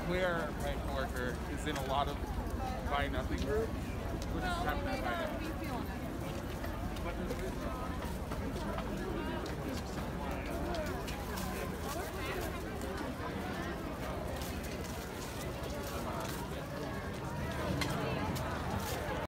Claire, my coworker, is in a lot of Buy Nothing groups. Which is happening at Buy Nothing.